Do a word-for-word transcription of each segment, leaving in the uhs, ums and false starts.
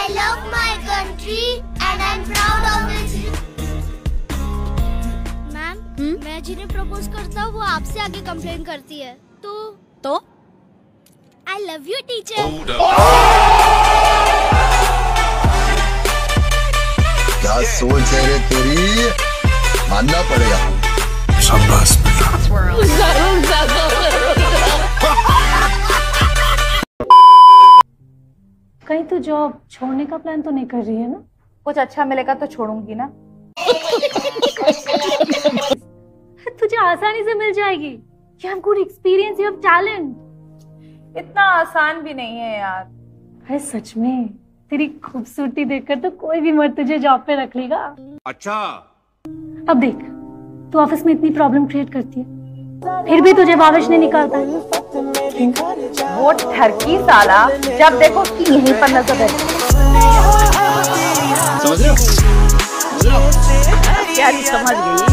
I love my country and I'm proud of it. Ma'am, मैं जिन्हें propose करता हूँ वो आपसे आगे कंप्लेन करती है। तो तो I love you टीचर। क्या सोच है रे तेरी, मानना पड़ेगा। शाबाश बेटा। कहीं तो जॉब छोड़ने का प्लान तो नहीं कर रही है ना? कुछ अच्छा मिलेगा तो छोड़ूंगी ना। तुझे आसानी से मिल जाएगी। You have good experience, you have talent. इतना आसान भी नहीं है यार। अरे सच में तेरी खूबसूरती देखकर तो कोई भी मर्द तुझे जॉब पे रख लेगा। अच्छा। अब देख, तू ऑफिस में इतनी प्रॉब्लम क्रिएट करती है, फिर भी तुझे बाविश नहीं निकालता है। वो ठरकी साला जब देखो कि यहीं पर नजर है। समझ रहे हो? समझ रहे हो? क्या नहीं समझ गई?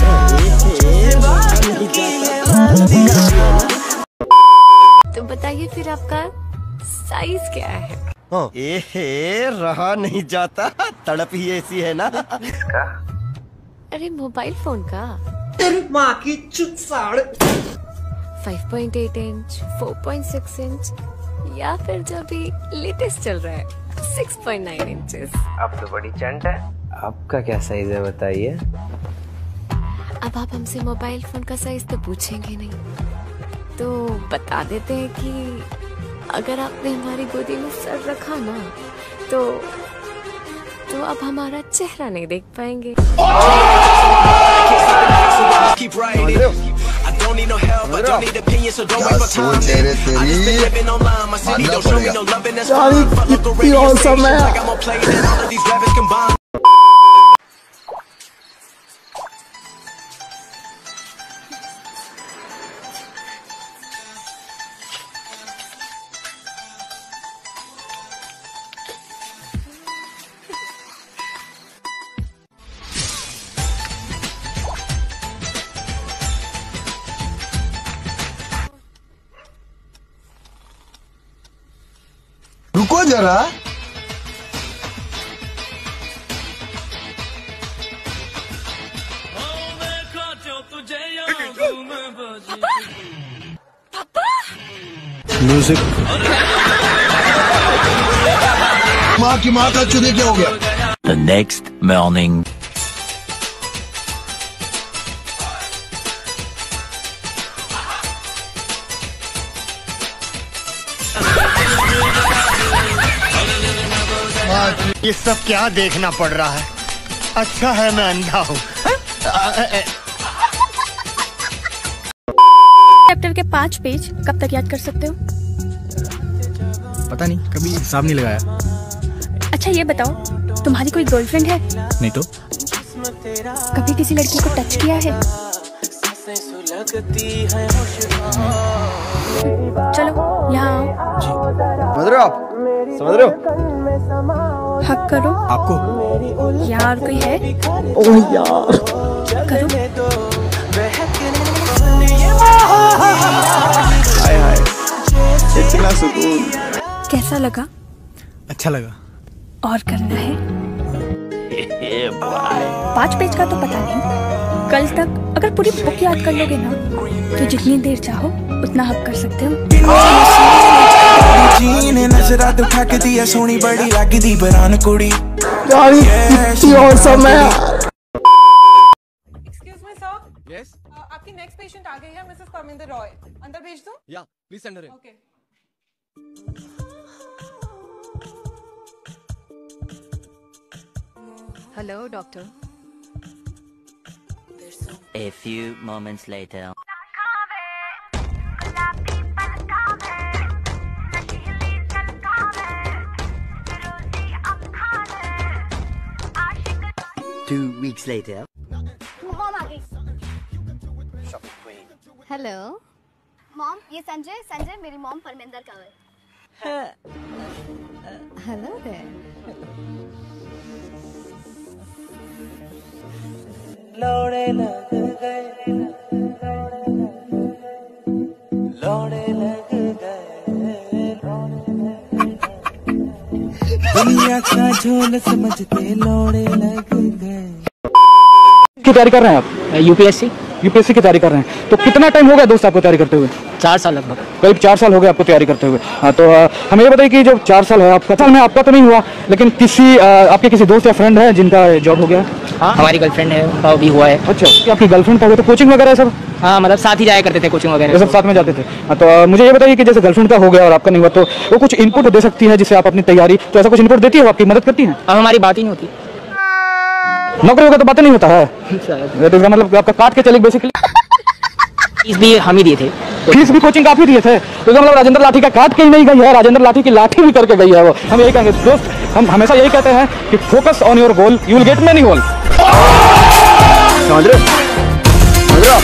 तो बताइए फिर आपका साइज क्या है? ए रहा नहीं जाता, तड़प ही ऐसी है ना। इसका? अरे मोबाइल फोन का। तेरी माँ की चुत साड़। Five point eight inch, four point six inch या फिर जो भी लेटेस्ट चल रहा है सिक्स पॉइंट नाइन इंचेस। अब तो बड़ी चंट है। आपका क्या साइज है बताइए? अब आप हमसे मोबाइल फोन का साइज तो पूछेंगे नहीं, तो बता देते हैं कि अगर आपने हमारी गोदी में सर रखा ना तो तो आप हमारा चेहरा नहीं देख पाएंगे। क्या सोच है रे तेरी, मानना पड़ेगा। रुको जरा, म्यूजिक। माँ की माँ का चुने क्या हो गया? The next morning. ये सब क्या देखना पड़ रहा है? अच्छा है मैं अंधा हूँ। चैप्टर के पांच पेज कब तक याद कर सकते हो? पता नहीं, कभी हिसाब नहीं लगाया। अच्छा ये बताओ, तुम्हारी कोई गर्लफ्रेंड है? नहीं तो। कभी किसी लड़की को टच किया है? चलो यहाँ आओ। समझ रहे हो आप? समझ रहे हो? हक करो। आपको? यार कोई है? ओह यार। करो। हाय हाय, इतना सुकून। कैसा लगा? अच्छा लगा। और करना है? पांच पेज का तो पता नहीं, कल तक अगर पूरी बुक याद कर लोगे ना तो जितनी देर चाहो उतना हक कर सकते हो। जी ने नजरा उठा के दिया सोनी बड़ी लगी दी बरान कुड़ी। यार कितनी औसम है। Excuse me sir. यस। आपकी नेक्स्ट पेशेंट आ गई है, मिसेस परमिंदर रॉय। अंदर भेज दूं? या please send her in. Okay. Hello doctor. A few moments later. Two weeks later. Mom आ गई। हेलो। मॉम ये संजय, संजय मेरी मॉम परमिंदर का है। Hello there. लौड़े लग गए, लौड़े लग गए, लौड़े लग गए। दुनिया का झोल समझते लौड़े लग गए। की तैयारी कर रहे हैं आप? यूपीएससी यूपीएससी की तैयारी कर रहे हैं। तो कितना टाइम हो गया दोस्त आपको तैयारी करते हुए? चार साल लगभग। करीब चार साल हो गए आपको तैयारी करते हुए। हाँ, तो आ, हमें ये बताइए कि जो चार साल है आपका, साल में आपका तो नहीं हुआ, लेकिन किसी आ, आपके किसी दोस्त या फ्रेंड है जिनका जॉब हो गया? हाँ, हमारी गर्लफ्रेंड है, उनका भी हुआ है। अच्छा, कि आपकी गर्लफ्रेंड का हुआ, तो कोचिंग वगैरह सब? हाँ, मतलब साथ ही जाया करते थे कोचिंग वगैरह, सब साथ में जाते थे। हाँ, तो आ, मुझे ये बताइए कि जैसे गर्लफ्रेंड का हो गया और आपका नहीं हुआ, तो वो कुछ इनपुट दे सकती है जिससे आप अपनी तैयारी, तो ऐसा कुछ इनपुट देती है, आपकी मदद करती है? अब हमारी बात ही नहीं होती। नौकरी होगा तो बातें नहीं होता है, तो इसका मतलब आपका काट के चले बेसिकली। फीस भी हम ही दिए थे। फीस भी कोचिंग काफी दिए थे, तो मतलब राजेंद्र लाठी का काट के ही नहीं गई है, राजेंद्र लाठी की लाठी भी करके गई है वो। हम यही कहेंगे दोस्त, हम हमेशा यही कहते हैं कि focus on your goal, you will get many goal. समझ रहे समझ रहे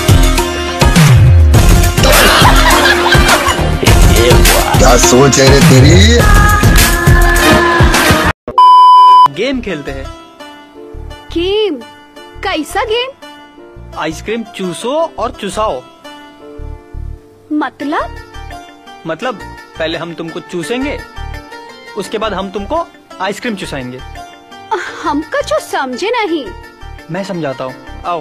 क्या सोच है रे तेरी? गेम खेलते हैं। गेम? कैसा गेम? आइसक्रीम चूसो और चुसाओ। मतलब? मतलब पहले हम तुमको चूसेंगे, उसके बाद हम तुमको आइसक्रीम चुसाएंगे। हमका जो समझे नहीं। मैं समझाता हूँ, आओ।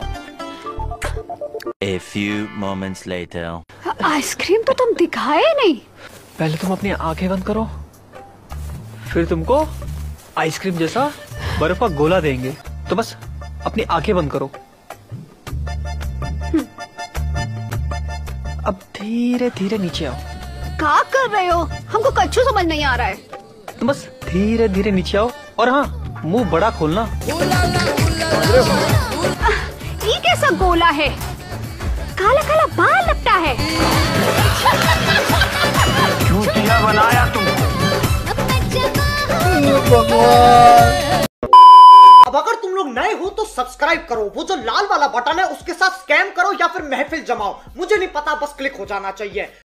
A few moments later. Ice cream तो तुम दिखाए नहीं। पहले तुम अपनी आंखें बंद करो, फिर तुमको आइसक्रीम जैसा बर्फ का गोला देंगे, तो बस अपनी आंखें बंद करो। अब धीरे धीरे नीचे आओ। क्या कर रहे हो? हमको कच्चू समझ नहीं आ रहा है। तो बस धीरे धीरे नीचे आओ, और हाँ, मुंह बड़ा खोलना। ये कैसा गोला है? काला काला बाल लगता है। चूतिया बनाया तुमको। अब अगर तुम लोग नए हो तो सब्सक्राइब करो, वो जो लाल वाला बटन है उसके साथ स्कैम करो या फिर महफिल जमाओ, मुझे नहीं पता, बस क्लिक हो जाना चाहिए।